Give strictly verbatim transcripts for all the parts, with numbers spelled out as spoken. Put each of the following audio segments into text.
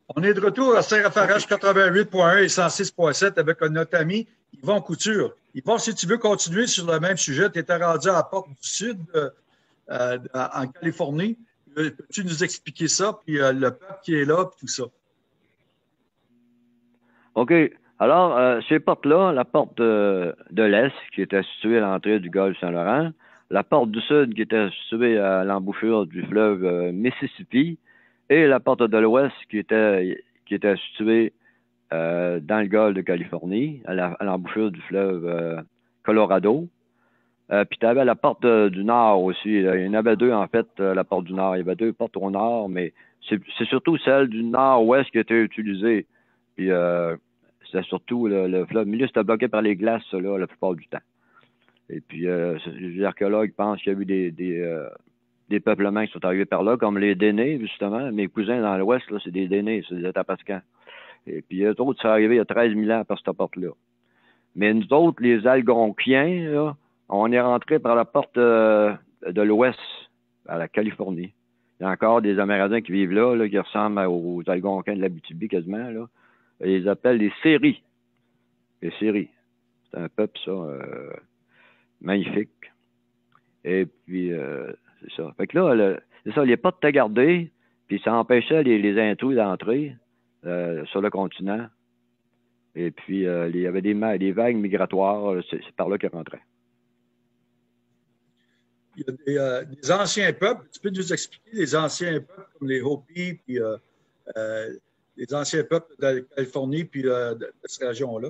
On est de retour à Saint-Raphaël quatre-vingt-huit point un et cent six point sept avec notre ami Yvon Couture. Yvon, si tu veux continuer sur le même sujet, tu étais rendu à la porte du Sud euh, euh, en Californie. Euh, Peux-tu nous expliquer ça, puis euh, le peuple qui est là, puis tout ça? OK. Alors, euh, ces portes-là, la porte de, de l'Est, qui était située à l'entrée du golfe Saint-Laurent, la porte du Sud, qui était située à l'embouchure du fleuve euh, Mississippi, et la porte de l'Ouest, qui était, qui était située euh, dans le golfe de Californie, à la- à l'embouchure du fleuve euh, Colorado. Euh, puis tu avais la porte euh, du Nord aussi. Là. Il y en avait deux, en fait, euh, la porte du Nord. Il y avait deux portes au Nord, mais c'est c'est surtout celle du Nord-Ouest qui était utilisée. Puis euh, c'était surtout le, le fleuve. Le milieu, c'était bloqué par les glaces, ça, là, la plupart du temps. Et puis, euh, les archéologues pensent qu'il y a eu des, des, euh, des peuplements qui sont arrivés par là, comme les Dénés, justement. Mes cousins dans l'Ouest, là, c'est des Dénés, c'est des Atapascans. Et puis, eux autres, sont arrivés il y a treize mille ans par cette porte-là. Mais nous autres, les Algonquiens, là, on est rentrés par la porte euh, de l'Ouest, à la Californie. Il y a encore des Amérindiens qui vivent là, là qui ressemblent aux Algonquins de l'Abitibi quasiment. Là. Ils les appellent les Séris. Les Séris. C'est un peuple, ça, euh, magnifique. Et puis, euh, c'est ça. Fait que là, le, c'est ça, les portes étaient gardées, puis ça empêchait les, les intrus d'entrer euh, sur le continent. Et puis, euh, il y avait des, des vagues migratoires, c'est, c'est par là qu'ils rentraient. Il y a des, euh, des anciens peuples. Tu peux nous expliquer les anciens peuples comme les Hopis, puis euh, euh, les anciens peuples de la Californie, puis euh, de, de cette région-là?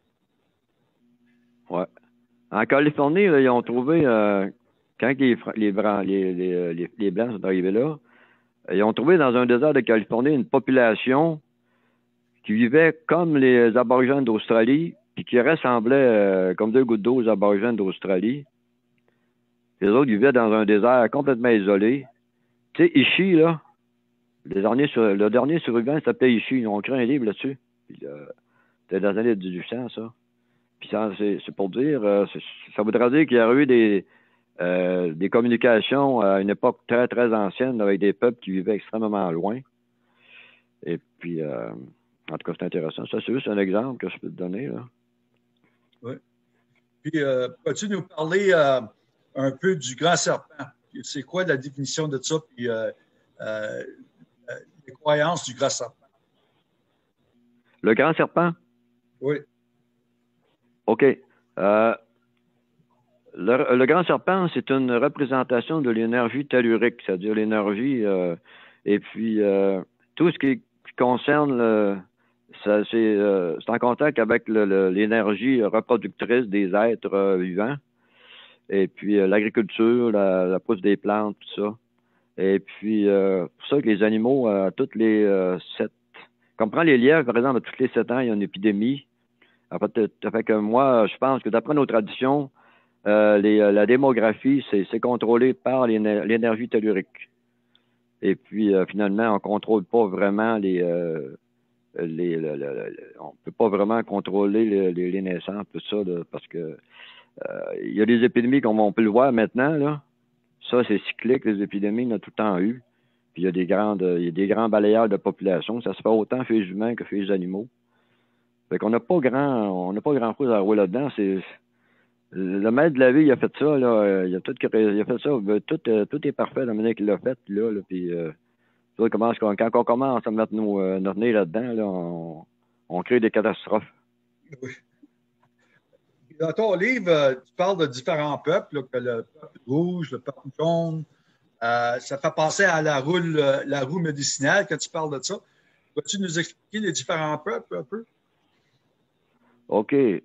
Ouais. En Californie, là, ils ont trouvé, euh, quand les, les, Blancs, les, les, les, les Blancs sont arrivés là, ils ont trouvé dans un désert de Californie une population qui vivait comme les aborigènes d'Australie, puis qui ressemblait euh, comme deux gouttes d'eau aux aborigènes d'Australie. Les autres vivaient dans un désert complètement isolé. Tu sais, Ishi, là, le dernier, sur, le dernier survivant s'appelait Ishi. Ils ont écrit un livre là-dessus. Euh, C'était dans les années dix-huit cents, ça. Puis ça, c'est, c'est pour dire, euh, c'est, ça voudrait dire qu'il y aurait eu des, euh, des communications à une époque très, très ancienne avec des peuples qui vivaient extrêmement loin. Et puis, euh, en tout cas, c'est intéressant. Ça, c'est juste un exemple que je peux te donner, là. Oui. Puis, euh, peux-tu nous parler euh, un peu du grand serpent? C'est quoi la définition de ça? Puis, euh, euh, les croyances du grand serpent? Le grand serpent, Oui. OK. Euh, le, le grand serpent, c'est une représentation de l'énergie tellurique, c'est-à-dire l'énergie, euh, et puis euh, tout ce qui, qui concerne le, ça, c'est, euh, c'est en contact avec le, le, l'énergie reproductrice des êtres euh, vivants, et puis euh, l'agriculture, la, la pousse des plantes, tout ça. Et puis, euh, pour ça que les animaux, euh, toutes les euh, sept, comme prend les lièvres, par exemple, à tous les sept ans, il y a une épidémie. En fait, ça fait que moi, je pense que d'après nos traditions, euh, les, euh, la démographie, c'est, c'est contrôlé par l'éner- l'énergie tellurique. Et puis, euh, finalement, on ne contrôle pas vraiment les... Euh, les le, le, le, on peut pas vraiment contrôler les, les, les naissances, tout ça, là, parce que euh, il y a des épidémies comme on peut le voir maintenant, là. Ça, c'est cyclique, les épidémies, il y en a tout le temps eu. Puis il y a des grandes, il y a des grands balayeurs de population. Ça se fait autant chez les humains que chez les animaux. Fait qu'on n'a pas grand, on n'a pas grand chose à rouler là-dedans. C'est, le maître de la vie, il a fait ça, là. Il a tout, il a fait ça. Tout, euh, tout est parfait la manière qu'il l'a fait, là, là. Puis, euh, tu vois, comment, quand on commence à mettre nos, euh, notre nez là-dedans, là, on, on crée des catastrophes. Oui. Dans ton livre, euh, tu parles de différents peuples, là, que le peuple rouge, le peuple jaune. Euh, ça fait penser à la roue, la roue médicinale quand tu parles de ça. Peux-tu nous expliquer les différents peuples un peu? OK.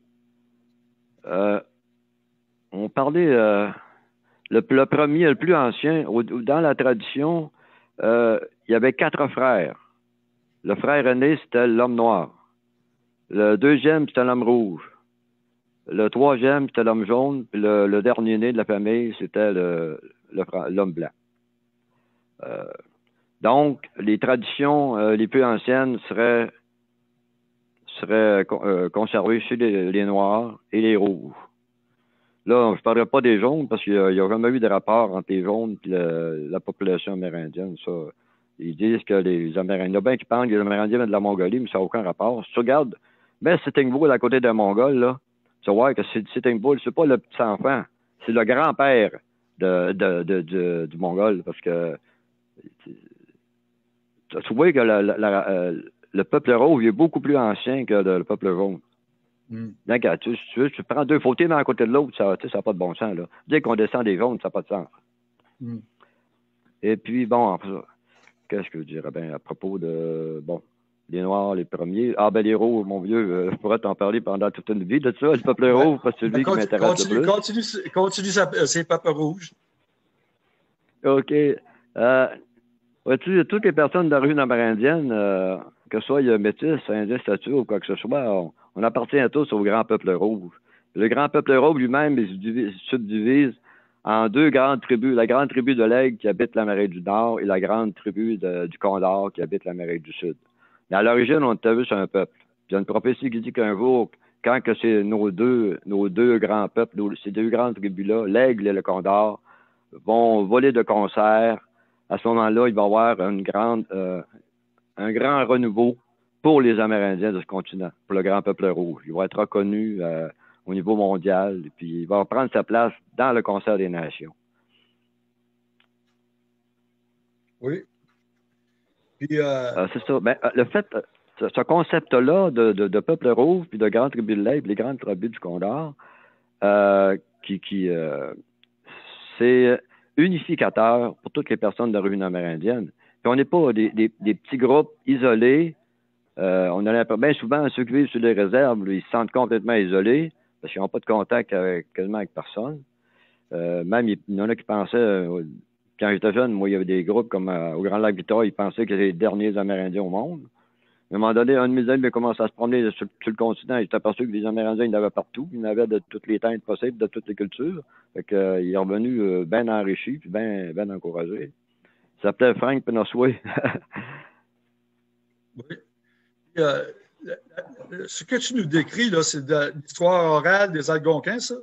Euh, on parlait, euh, le, le premier, le plus ancien, au, dans la tradition, euh, il y avait quatre frères. Le frère aîné, c'était l'homme noir. Le deuxième, c'était l'homme rouge. Le troisième, c'était l'homme jaune. Puis le, le dernier né de la famille, c'était le, le, l'homme blanc. Euh, donc, les traditions euh, les plus anciennes seraient, seraient euh, conservées chez les, les Noirs et les Rouges. Là, je ne parlerai pas des jaunes parce qu'il n'y a, a jamais eu de rapport entre les jaunes et le, la population amérindienne. Ça, Ils disent que les Amérindiens, il y en a bien qui pensent que les Amérindiens viennent de la Mongolie, mais ça n'a aucun rapport. Si tu regardes, ben Sitting Bull à côté d'un Mongol, là, tu vas voir que Sitting Bull, c'est pas le petit enfant, c'est le grand-père de, de, de, de, du Mongol, parce que tu vois que la, la, la, euh, le peuple rose est beaucoup plus ancien que le, le peuple jaune. Mm. Donc, tu, tu, tu prends deux photos d'un côté de l'autre, ça n'a pas de bon sens. Là. Dire qu'on descend des jaunes, ça n'a pas de sens. Mm. Et puis, bon, qu'est-ce que je dirais bien à propos de, bon, les Noirs, les premiers. Ah, ben les Rouges, mon vieux, euh, je pourrais t'en parler pendant toute une vie de ça. Le peuple Ouais. rouge, parce que c'est lui qui Continue, m'intéresse le continue, plus. continue, continue sa- ses papas rouges. OK. Euh, vois-tu, toutes les personnes de la rue amérindienne, euh, que ce soit métis, indien, statut ou quoi que ce soit, on, on appartient tous au grand peuple rouge. Le grand peuple rouge lui-même il se divi- se subdivise en deux grandes tribus. La grande tribu de l'Aigle qui habite l'Amérique du Nord et la grande tribu de- du Condor qui habite l'Amérique du Sud. Mais à l'origine, on était juste un peuple. Puis il y a une prophétie qui dit qu'un jour, quand que c'est nos deux, nos deux grands peuples, nos- ces deux grandes tribus-là, l'Aigle et le Condor, vont voler de concert, à ce moment-là, il va y avoir une grande, euh, un grand renouveau pour les Amérindiens de ce continent, pour le grand peuple rouge. Il va être reconnu euh, au niveau mondial, et puis il va prendre sa place dans le concert des nations. Oui. Puis, euh, Euh, c'est ça. Ben, euh, le fait, euh, ce, ce concept-là de, de, de peuple rouge, puis de grande tribu de l'Aigle, puis les grandes tribus du Condor, euh, qui, qui euh, c'est unificateur pour toutes les personnes de la revue amérindienne. Puis on n'est pas des, des, des petits groupes isolés. Euh, on a l'impression, bien souvent, ceux qui vivent sur les réserves, là, ils se sentent complètement isolés parce qu'ils n'ont pas de contact avec, quasiment avec personne. Euh, même, il y en a qui pensaient, euh, quand j'étais jeune, moi, il y avait des groupes comme euh, au Grand Lac Victoria, ils pensaient que c'était les derniers Amérindiens au monde. À un moment donné, un de mes amis a commencé à se promener sur, sur le continent. Il s'est aperçu que les Amérindiens, il y en avait partout. Il y en avait de toutes les teintes possibles, de toutes les cultures. Fait que, euh, il est revenu euh, bien enrichi puis bien ben encouragé. Il s'appelait Frank Penosway. oui. Puis, euh, ce que tu nous décris, là, c'est de l'histoire orale des Algonquins, ça?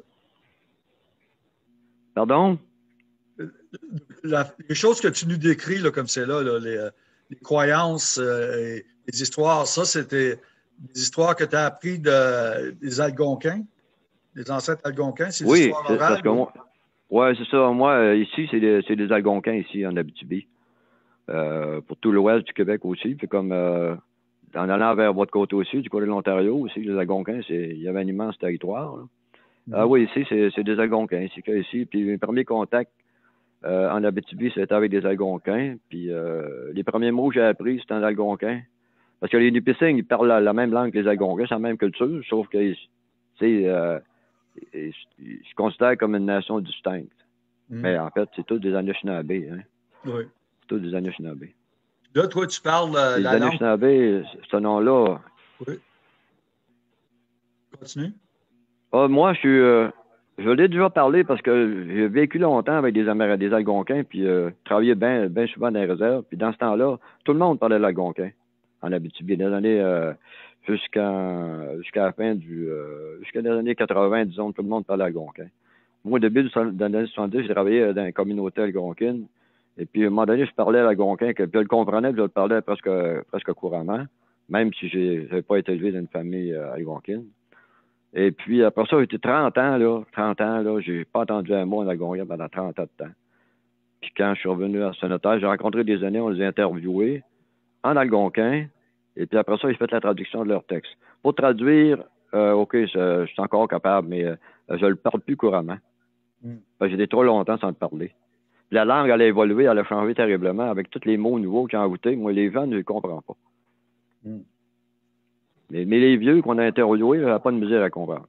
Pardon? La- les choses que tu nous décris, là, comme c'est là, là, les, euh, les croyances, euh, et les histoires, ça, c'était des histoires que tu as apprises de, des Algonquins, des ancêtres Algonquins, c'est des Oui, histoires c'est parce orales que ou... moi, ouais, c'est ça. Moi, euh, ici, c'est des, c'est des Algonquins, ici, en Abitibi. Euh, pour tout l'ouest du Québec aussi. Puis comme euh, en allant vers votre côté aussi, du côté de l'Ontario aussi, les Algonquins, c'est, il y avait un immense territoire. Là. Ah Mhm. oui, ici, c'est, c'est des Algonquins. C'est que ici. Puis mes premiers contacts euh, en Abitibi, c'était avec des Algonquins. Puis euh, les premiers mots que j'ai appris, c'était en Algonquin. Parce que les Nipissing, ils parlent la, la même langue que les Algonquins, c'est la même culture, sauf qu'ils euh, ils, ils se considèrent comme une nation distincte. Mhm. Mais en fait, c'est tous des Anishinabés. Hein? Oui. C'est tous des Anishinabés. Là, toi, tu parles euh, Les la langue. Anishinabés, ce nom-là. Oui, continue. Ah, moi, je suis. Euh, je l'ai déjà parlé parce que j'ai vécu longtemps avec des Amérindiens, des Algonquins, puis euh, travaillé bien ben souvent dans les réserves. Puis dans ce temps-là, tout le monde parlait l'Algonquin en Abitibi. Des années euh, jusqu'en jusqu'à la fin du. Euh, jusqu'à les années quatre-vingts, disons, tout le monde parlait algonquin. Moi, au début des années soixante-dix, j'ai travaillé dans une communauté algonquine. Et puis, à un moment donné, je parlais l'algonquin, que, puis je le comprenais, puis je le parlais presque, presque couramment, même si je n'avais pas été élevé dans une famille euh, algonquine. Et puis, après ça, j'ai été trente ans, là, trente ans, là, j'ai pas entendu un mot en algonquin pendant trente ans de temps. Puis quand je suis revenu à Sonotère, j'ai rencontré des aînés, on les a interviewés en algonquin, et puis après ça, j'ai fait la traduction de leur texte. Pour traduire, euh, OK, je, je suis encore capable, mais euh, je le parle plus couramment. Mm. Parce que j'ai été trop longtemps sans le parler. La langue, elle a évolué, elle a changé terriblement avec tous les mots nouveaux qui ont ajouté. Moi, les jeunes, je ne les comprends pas. Mm. Mais, mais les vieux qu'on a interviewés, il n'y a pas de misère à comprendre.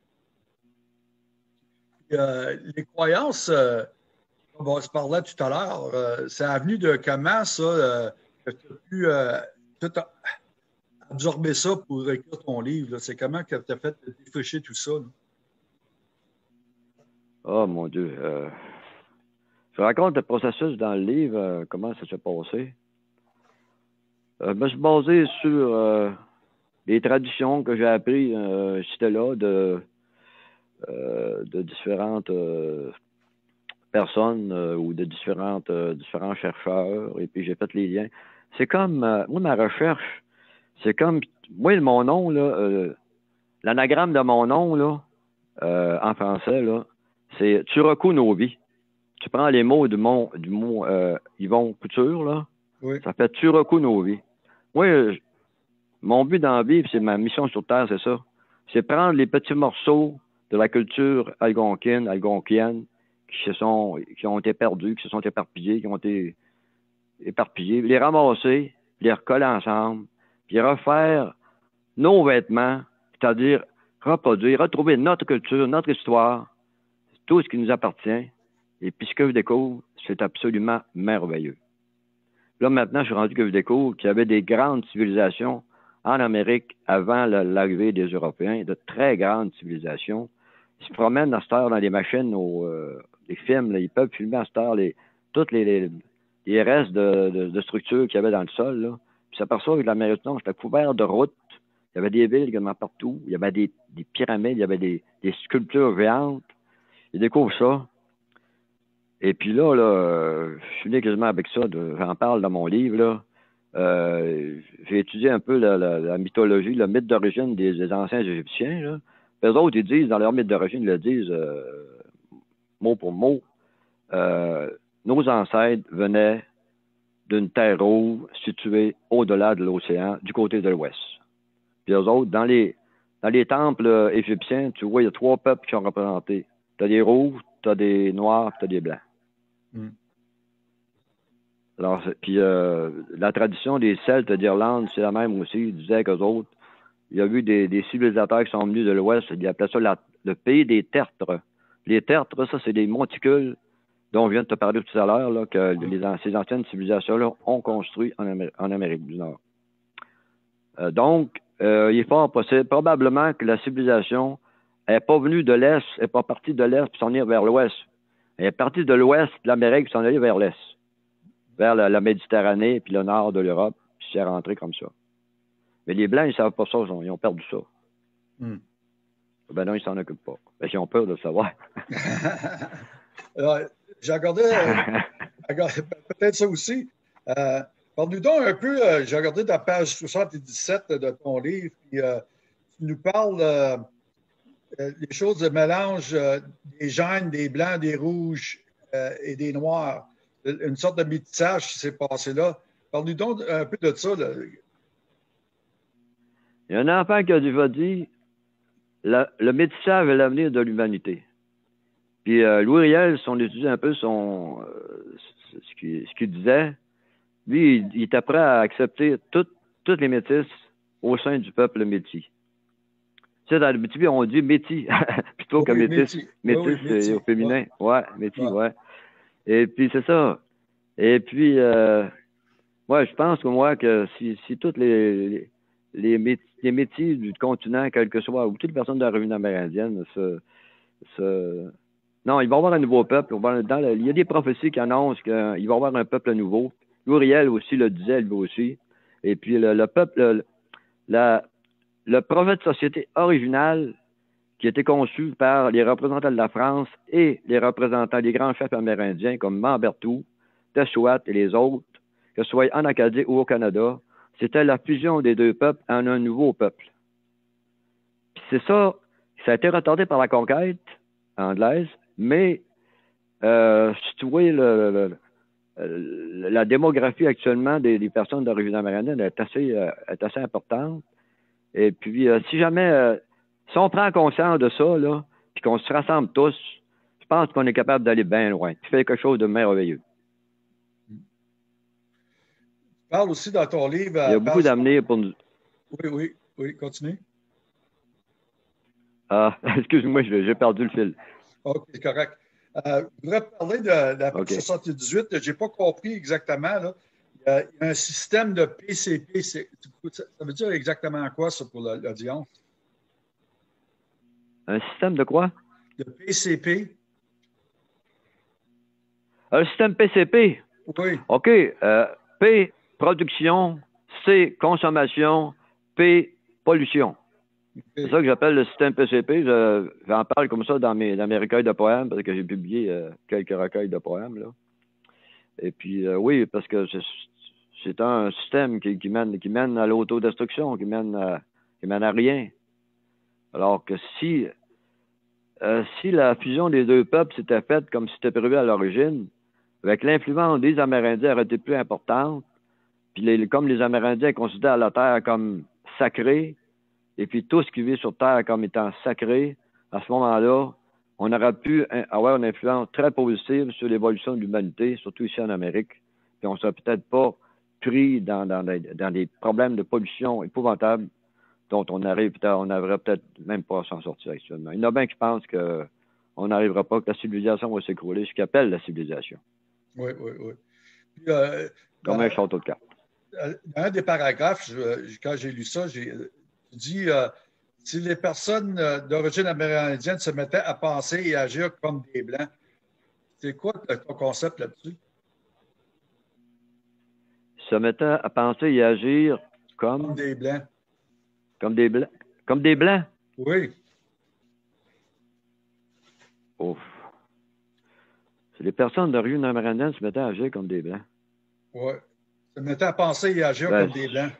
Puis, euh, les croyances, euh, on se parlait tout à l'heure, euh, c'est venu de comment ça, euh, que tu as pu euh, tout a- absorber ça pour écrire ton livre, là? C'est comment que tu as fait de défricher tout ça, là? Oh, mon Dieu. Euh, je raconte le processus dans le livre, euh, comment ça s'est passé. Euh, je me suis basé sur euh, les traditions que j'ai apprises, euh, c'était là, de, euh, de différentes... Euh, personnes euh, ou de différentes, euh, différents chercheurs, et puis j'ai fait les liens. C'est comme, euh, moi, ma recherche, c'est comme, moi, mon nom, là, euh, l'anagramme de mon nom, là, euh, en français, là, c'est Turoku Novi. Tu prends les mots du mot, du mot euh, Yvon Couture, là, Oui. ça fait Turoku Novi. Moi, je, mon but dans la vie, c'est ma mission sur Terre, c'est ça. C'est prendre les petits morceaux de la culture algonquine, algonquienne, qui se sont, qui ont été perdus, qui se sont éparpillés, qui ont été éparpillés, les ramasser, les recoller ensemble, puis refaire nos vêtements, c'est-à-dire reproduire, retrouver notre culture, notre histoire, tout ce qui nous appartient. Et puis ce que je découvre, c'est absolument merveilleux. Là, maintenant, je suis rendu que je découvre qu'il y avait des grandes civilisations en Amérique avant l'arrivée des Européens, de très grandes civilisations. Ils se promènent à cette heure dans les machines, aux, euh, les films, là, ils peuvent filmer à cette heure les, toutes les, les, les restes de, de, de structures qu'il y avait dans le sol. Là. Puis s'aperçoit que l'Amérique du Nord, c'était couvert de routes. Il y avait des villes quasiment partout. Il y avait des, des pyramides, il y avait des, des sculptures géantes. Ils découvrent ça. Et puis là, là, je suis né quasiment avec ça. J'en parle dans mon livre, là. Euh, j'ai étudié un peu la, la, la mythologie, le mythe d'origine des, des anciens Égyptiens. Là. Eux autres, ils disent, dans leur mythe d'origine, ils le disent euh, mot pour mot, euh, nos ancêtres venaient d'une terre rouge située au-delà de l'océan, du côté de l'ouest. Puis eux autres, dans les, dans les temples euh, égyptiens, tu vois, il y a trois peuples qui sont représentés. Tu as des rouges, tu as des noirs, tu as des blancs. Mm. Alors, puis euh, la tradition des Celtes d'Irlande, c'est la même aussi. Ils disaient qu'eux autres, il y a eu des, des civilisateurs qui sont venus de l'Ouest, ils appelaient ça la, le pays des tertres. Les tertres, ça, c'est des monticules dont je viens de te parler tout à l'heure, là, que les, ces anciennes civilisations-là ont construit en, Amé en Amérique du Nord. Euh, donc, euh, il est fort possible, probablement que la civilisation n'est pas venue de l'Est, n'est pas partie de l'Est pour s'en aller vers l'Ouest. Elle est partie de l'Ouest de l'Amérique pour s'en aller vers l'Est, vers la, la Méditerranée puis le nord de l'Europe, puis c'est rentré comme ça. Mais les Blancs, ils ne savent pas ça, ils ont perdu ça. Mm. Ben non, ils s'en occupent pas. Ben, ils ont peur de le savoir. Alors, j'ai regardé, euh, peut-être ça aussi. Euh, Parle-nous donc un peu, euh, j'ai regardé ta page soixante-dix-sept de ton livre, puis euh, tu nous parles euh, euh, des choses de mélange euh, des jaunes, des blancs, des rouges euh, et des noirs. Une sorte de métissage qui s'est passé là. Parle-nous donc un peu de ça. Là. Il y a un enfant qui a déjà dit la, le métissage est l'avenir de l'humanité. Puis euh, Louis Riel, si on étudie un peu son, euh, ce qu'il ce qu'il disait, lui, il, il était prêt à accepter toutes toutes les métisses au sein du peuple métis. Tu sais, dans le métis, on dit métis, plutôt oui, que métis. Métis, métis, oui, oui, métis. Au féminin. Ouais, ouais métis, ouais. ouais. Et puis, c'est ça. Et puis, euh, ouais, je pense que moi, que si, si toutes les, les, les, métis, les métis du continent, quel que soit, ou toutes les personnes de la revue amérindienne, se, se... non, il va y avoir un nouveau peuple. Dans le, il y a des prophéties qui annoncent qu'il va y avoir un peuple nouveau. Uriel aussi le disait, lui aussi. Et puis, le, le peuple, le, la, le projet de société original qui a été conçu par les représentants de la France et les représentants des grands chefs amérindiens comme Mambertou, Tessouat et les autres, que ce soit en Acadie ou au Canada, c'était la fusion des deux peuples en un nouveau peuple. Puis c'est ça, ça a été retardé par la conquête anglaise, mais euh, si tu vois le, le, le, la démographie actuellement des, des personnes d'origine amérindienne est assez, euh, est assez importante. Et puis, euh, si jamais, euh, si on prend conscience de ça, là, puis qu'on se rassemble tous, je pense qu'on est capable d'aller bien loin. Tu fais quelque chose de merveilleux. Tu parles aussi dans ton livre. Il y a beaucoup d'avenir pour nous. Oui, oui, oui, continue. Ah, excuse-moi, j'ai perdu le fil. OK, c'est correct. Euh, je voudrais parler de, de la page okay. soixante-dix-huit. Je n'ai pas compris exactement. Là. Il y a un système de P C P. Ça veut dire exactement quoi, ça, pour l'audience? Un système de quoi? De P C P. Un système P C P? Oui. OK. Euh, P, production. C, consommation. P, pollution. C'est ça que j'appelle le système P C P. Je, j'en parle comme ça dans mes, dans mes recueils de poèmes, parce que j'ai publié euh, quelques recueils de poèmes, là. Et puis, euh, oui, parce que c'est, c'est un système qui, qui, mène, qui mène à l'autodestruction, qui mène à, qui mène à rien. Alors que si, euh, si la fusion des deux peuples s'était faite comme c'était prévu à l'origine, avec l'influence des Amérindiens aurait été plus importante, puis les, comme les Amérindiens considèrent la Terre comme sacrée, et puis tout ce qui vit sur Terre comme étant sacré, à ce moment-là, on aurait pu avoir une influence très positive sur l'évolution de l'humanité, surtout ici en Amérique. Puis on ne serait peut-être pas pris dans, dans, dans des problèmes de pollution épouvantables dont on arrive peut-être, on n'arriverait peut-être même pas à s'en sortir actuellement. Il y en a bien qui pensent qu'on n'arrivera pas, que la civilisation va s'écrouler, ce qu'ils appellent la civilisation. Oui, oui, oui. Puis, euh, Comme dans, un château de cartes. Dans un des paragraphes, je, quand j'ai lu ça, j'ai dit euh, si les personnes d'origine amérindienne se mettaient à penser et agir comme des Blancs, c'est quoi ton concept là-dessus? Se mettaient à penser et agir comme... Comme des Blancs. Comme des Blancs? Comme des Blancs? Oui. Ouf. Si les personnes d'origine amérindienne se mettaient à agir comme des Blancs. Oui. Se mettaient à penser et agir ben, comme des Blancs.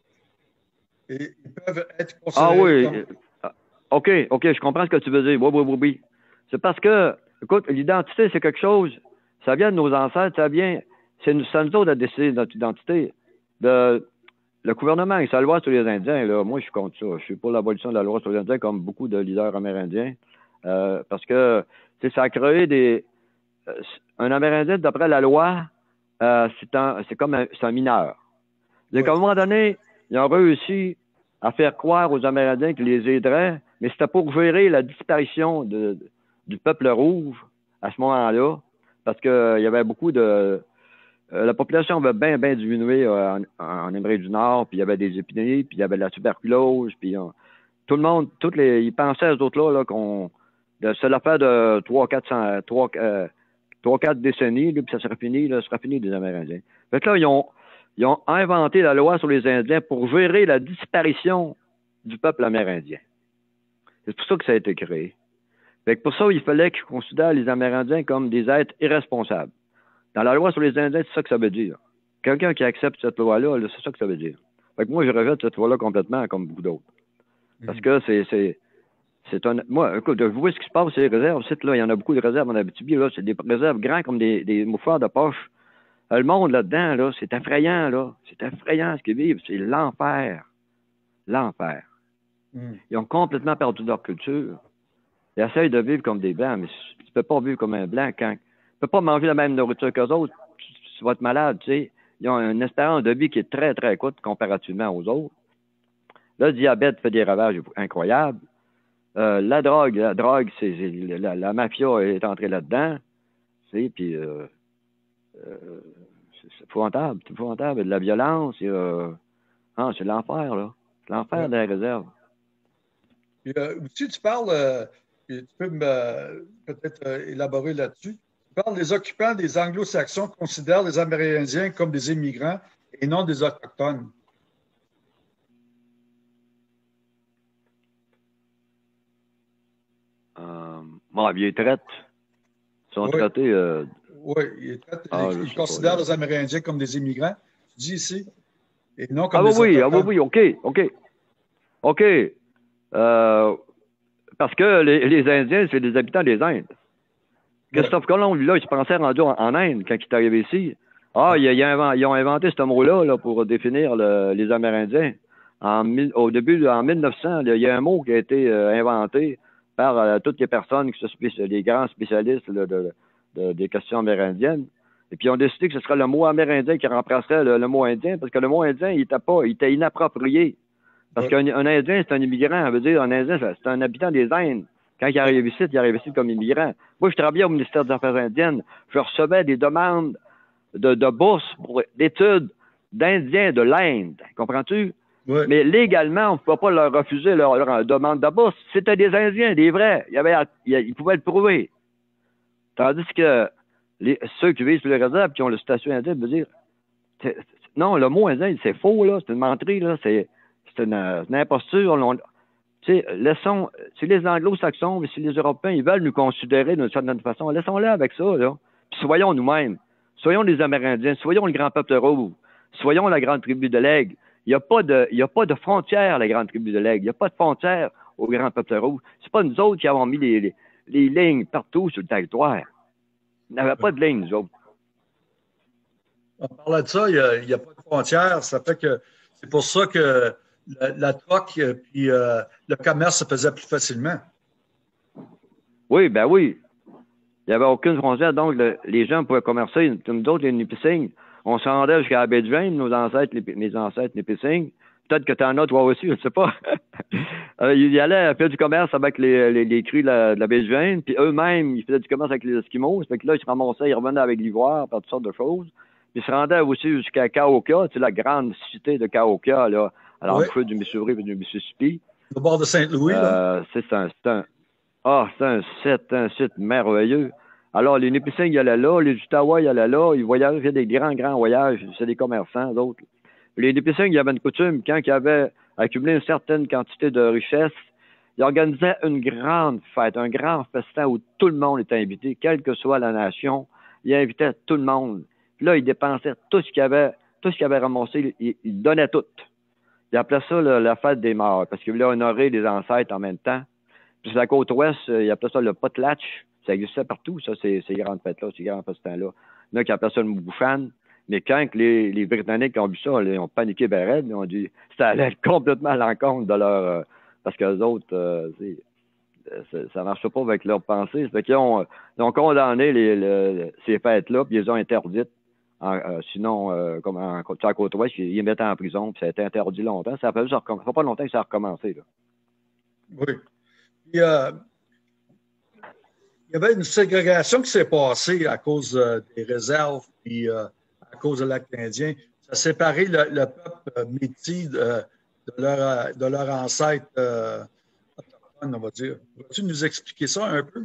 Et ils peuvent être Ah considérés oui. comme... OK, OK, je comprends ce que tu veux dire. Oui, oui, oui, oui. C'est parce que, écoute, l'identité, c'est quelque chose, ça vient de nos ancêtres, ça vient, c'est nous, ça nous autres à décider de notre identité. De, le gouvernement et sa loi sur les Indiens, là, moi, je suis contre ça. Je suis pour l'abolition de la loi sur les Indiens, comme beaucoup de leaders amérindiens. Euh, parce que, tu sais, ça a créé des... Euh, un Amérindien, d'après la loi, euh, c'est, un, c'est comme un, c'est un mineur. Donc, oui. À un moment donné, ils ont réussi à faire croire aux Amérindiens qu'ils les aideraient, mais c'était pour gérer la disparition de, de, du peuple rouge à ce moment-là, parce qu'il euh, y avait beaucoup de... Euh, la population avait bien, bien diminué euh, en, en Amérique du Nord, puis il y avait des épidémies, puis il y avait de la tuberculose, puis euh, tout le monde, toutes les, ils pensaient à ces autres-là là, qu'on... C'est l'affaire de trois quatre décennies, là, puis ça serait fini, là, ça serait fini des Amérindiens. Fait que là, ils ont... Ils ont inventé la loi sur les Indiens pour gérer la disparition du peuple amérindien. C'est pour ça que ça a été créé. Fait que pour ça, il fallait qu'ils considèrent les Amérindiens comme des êtres irresponsables. Dans la loi sur les Indiens, c'est ça que ça veut dire. Quelqu'un qui accepte cette loi-là, là, c'est ça que ça veut dire. Fait que moi, je rejette cette loi-là complètement, comme beaucoup d'autres. Parce que c'est, c'est, c'est un... Moi, écoute, vous voyez ce qui se passe, ces réserves. Là, il y en a beaucoup de réserves en Abitibi. Là, c'est des réserves grands comme des, des mouchoirs de poche. Le monde là-dedans, là, c'est effrayant, là. C'est effrayant ce qu'ils vivent. C'est l'enfer. L'enfer. Mm. Ils ont complètement perdu leur culture. Ils essayent de vivre comme des Blancs, mais tu ne peux pas vivre comme un Blanc quand... Tu ne peux pas manger la même nourriture qu'eux autres. Tu, tu vas être malade, tu sais. Ils ont une espérance de vie qui est très, très courte comparativement aux autres. Le diabète fait des ravages incroyables. Euh, la drogue, la drogue, c'est, c'est la, la mafia est entrée là-dedans. Tu sais, puis... Euh, euh, c'est épouvantable, c'est épouvantable. Il y a de la violence, il y a... ah, c'est l'enfer, là. C'est l'enfer ouais. Des réserves. Puis, euh, aussi, tu parles, euh, tu peux me, euh, peut-être euh, élaborer là-dessus. Tu parles des occupants des Anglo-Saxons considèrent les Amérindiens comme des immigrants et non des Autochtones. Euh, bon, ils les traitent. Ils sont oui. traités... Euh... Oui, ils, traitent, ah, ils, ils considèrent pas, les Amérindiens comme des immigrants, tu dis ici, et non comme ah, des oui, Autochtones. Ah oui, oui, OK, OK. OK. Euh, parce que les, les Indiens, c'est des habitants des Indes. Christophe ouais. Colomb, lui, là, il se pensait rendu en, en Inde quand il est arrivé ici. Ah, ouais. il, il a, ils ont inventé ce mot-là là, pour définir le, les Amérindiens. En, au début, en mille neuf cents, là, il y a un mot qui a été euh, inventé par euh, toutes les personnes, qui sont les grands spécialistes là, de, de, des questions amérindiennes. Et puis, ils ont décidé que ce serait le mot amérindien qui remplacerait le, le mot indien, parce que le mot indien, il était pas, il était inapproprié. Parce ouais. qu'un un Indien, c'est un immigrant. Ça veut dire, un Indien, c'est un habitant des Indes. Quand il arrive ici, il arrive ici comme immigrant. Moi, je travaillais au ministère des Affaires indiennes. Je recevais des demandes de, de bourse pour d'études d'Indiens de l'Inde. Comprends-tu? Ouais. Mais légalement, on ne pouvait pas leur refuser leur, leur demande de bourse. C'était des Indiens, des vrais. Il y avait, ils pouvaient le prouver. Tandis que les, ceux qui vivent sur les réserves, qui ont le statut indien, veut dire... C'est, c'est, non, le mot indien, c'est faux, là. C'est une menterie, là. C'est... C'est une, une imposture. On, Tu sais, laissons, si les Anglo-Saxons, si les Européens, ils veulent nous considérer d'une certaine façon, laissons-les avec ça, là. Puis soyons nous-mêmes. Soyons les Amérindiens, soyons le grand peuple rouge, soyons la grande tribu de l'Aigle. Il n'y a pas de, il y a pas de frontière à la grande tribu de l'Aigle. Il n'y a pas de frontière au grand peuple rouge. C'est pas nous autres qui avons mis les, les, les lignes partout sur le territoire. Il n'y avait pas de lignes, nous autres. En parlant de ça, il n'y a, a pas de frontière. Ça fait que c'est pour ça que la, la troque puis euh, le commerce se faisait plus facilement. Oui, ben oui. Il n'y avait aucune frontière, donc le, les gens pouvaient commercer. Nous autres, les Nipissing, on se rendait jusqu'à la baie de James, nos ancêtres, les, mes ancêtres Nipissing. Peut-être que tu en as toi aussi, je ne sais pas. euh, ils allaient faire du commerce avec les, les, les crues de la, de la baie de James, puis eux-mêmes, ils faisaient du commerce avec les Esquimaux. Ça fait que là, ils se ramassaient, ils revenaient avec l'ivoire, par toutes sortes de choses. Puis ils se rendaient aussi jusqu'à Cahokia, tu sais, la grande cité de Cahokia, là, à l'embouchure oui. du Missouri et du Mississippi. Au bord de Saint-Louis, euh, là. C'est un, un, ah, c'est un site, un site merveilleux. Alors, les Nipissing, ils allaient là, les Ottawa, ils allaient là, ils voyageaient, ils faisaient des grands, grands voyages. C'est des commerçants, d'autres. Les Nipissing, il y avait une coutume, quand ils avaient accumulé une certaine quantité de richesses, ils organisaient une grande fête, un grand festin où tout le monde était invité, quelle que soit la nation. Ils invitaient tout le monde. Puis là, ils dépensaient tout ce qu'ils avaient, tout ce qu'ils avaient ramassé, ils, ils donnaient tout. Ils appelaient ça là, la fête des morts, parce qu'ils voulaient honorer les ancêtres en même temps. Puis sur la côte ouest, ils appelaient ça le potlatch. Ça existait partout, ça, ces, ces grandes fêtes-là, ces grands festins-là. Il y en a qui appelaient ça le Moubouchan. Mais quand les, les Britanniques ont vu ça, là, ils ont paniqué ben raide, ils ont dit ça allait complètement à l'encontre de leur... Euh, parce que les autres, euh, ça ne marchait pas avec leurs pensées. Ça fait qu'ils ont, ils ont condamné les, les, ces fêtes-là, puis ils les ont interdites. En, euh, sinon, euh, comme en, sur la côte ouest, ils les mettaient en prison, puis ça a été interdit longtemps. Ça fait, ça fait pas longtemps que ça a recommencé. Là. Oui. Puis, euh, il y avait une ségrégation qui s'est passée à cause euh, des réserves, puis euh, à cause de l'acte indien. Ça a séparé le, le peuple métis de, de, leur, de leur ancêtre euh, autochtone, on va dire. Vas-tu nous expliquer ça un peu?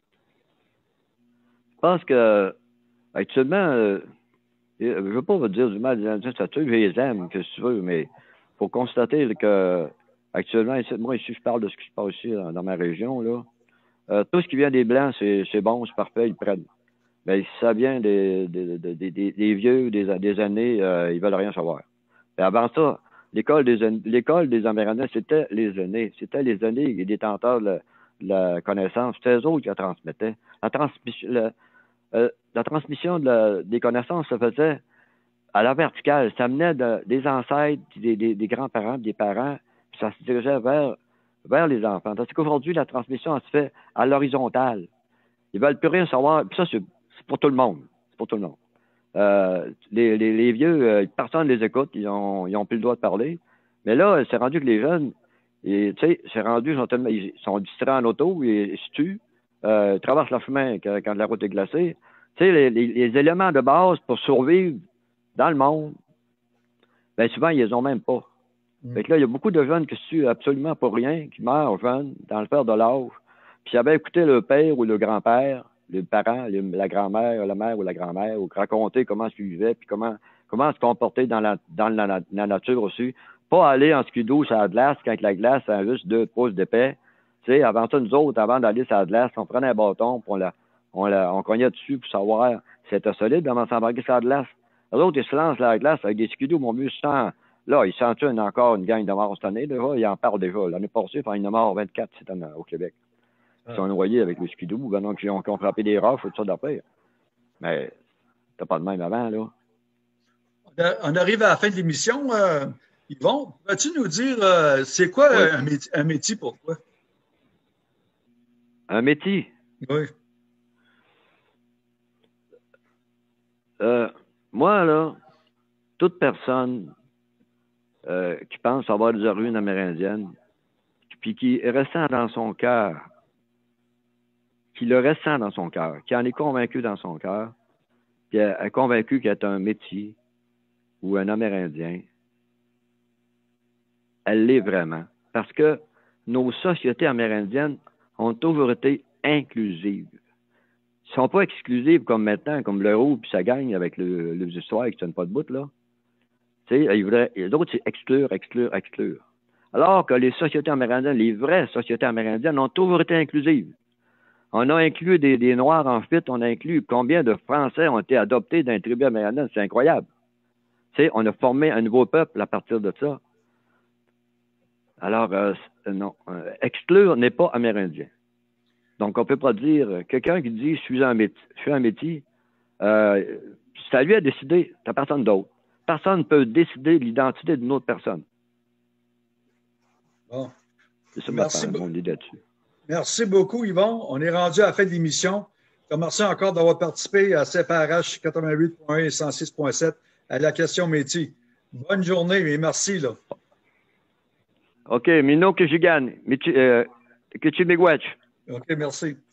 Je pense que actuellement, euh, je ne veux pas vous dire du mal des Indiens, ça tue, je les aime, que tu veux, mais il faut constater que actuellement, moi ici, je parle de ce qui se passe ici dans, dans ma région, là. Euh, tout ce qui vient des Blancs, c'est bon, c'est parfait, ils prennent. Mais si ça vient des, des, des, des, des vieux, des, des années, euh, ils veulent rien savoir. Et avant ça, l'école des l'école des Amérindiens, c'était les aînés. C'était les aînés et détenteurs de la, de la connaissance. C'était eux autres qui la transmettaient. La transmission, la, euh, la transmission de la, des connaissances se faisait à la verticale. Ça menait de, des ancêtres, des, des, des grands-parents, des parents, puis ça se dirigeait vers vers les enfants. Tandis qu'aujourd'hui, la transmission, elle se fait à l'horizontale. Ils veulent plus rien savoir. Puis ça, c'est pour tout le monde. C'est pour tout le monde. Euh, les, les, les vieux, euh, personne ne les écoute. Ils ont, ils ont plus le droit de parler. Mais là, c'est rendu que les jeunes, tu sais, c'est rendu, ils sont, tellement, ils sont distraits en auto, ils, ils se tuent, euh, ils traversent le chemin quand, quand la route est glacée. Tu sais, les, les, les éléments de base pour survivre dans le monde, bien souvent, ils les ont même pas. Fait que là, il y a beaucoup de jeunes qui se tuent absolument pour rien, qui meurent jeunes, dans le fer de l'âge. Puis ils avaient écouté le père ou le grand-père, les parents, les, la grand-mère, la mère ou la grand-mère, ou raconter comment ils vivaient, puis comment, comment se comporter dans la, dans la, la nature aussi. Pas aller en skidoo sur la glace quand la glace a juste deux pouces d'épais. Tu sais, avant ça, nous autres, avant d'aller sur la glace, on prenait un bâton, puis on la, on la, on cognait dessus pour savoir si c'était solide avant de s'embarquer sur la glace. Les autres, ils se lancent sur la glace avec des skidoos, mon mieux sang. Là, ils sentent une, encore une gang de morts cette année. Déjà, ils en parlent déjà. L'année passée, il y en a mort vingt-quatre cette année au Québec. Ils ah. sont noyés avec le skidoo. Ben donc, ils ont, ils ont frappé des roches ou tout ça d'affaires. Mais t'as pas de même avant, là. On arrive à la fin de l'émission. Euh, Yvon, peux-tu nous dire, euh, c'est quoi oui. un, métier, un métier pour toi? Un métier? Oui. Euh, moi, là, toute personne Euh, qui pense avoir des origines amérindiennes, puis qui ressent dans son cœur, qui le ressent dans son cœur, qui en est convaincu dans son cœur, qui est convaincu qu'il est un métis ou un Amérindien, elle l'est vraiment. Parce que nos sociétés amérindiennes ont toujours été inclusives. Ils ne sont pas exclusives comme maintenant, comme le roux puis ça gagne avec le, les histoires qui ne tiennent pas de bout, là. Tu sais, ils voudraient, les autres, c'est exclure, exclure, exclure. Alors que les sociétés amérindiennes, les vraies sociétés amérindiennes, ont toujours été inclusives. On a inclus des, des Noirs en fuite, on a inclus combien de Français ont été adoptés dans les tribus amérindiennes. C'est incroyable. Tu sais, on a formé un nouveau peuple à partir de ça. Alors, euh, non, euh, exclure n'est pas amérindien. Donc, on ne peut pas dire, euh, quelqu'un qui dit « je suis un métis », je suis un métis, euh, c'est à lui à décider, c'est à personne d'autre. Personne ne peut décider l'identité d'une autre personne. Bon. C'est ça Merci, ma, mon idée là-dessus. Merci beaucoup, Yvon. On est rendu à la fin de l'émission. Je te remercie encore d'avoir participé à C F R H quatre-vingt-huit point un et cent six point sept à la question métier. Bonne journée et merci. Là. OK, Mino Kijigan, que tu miigwech. OK, merci.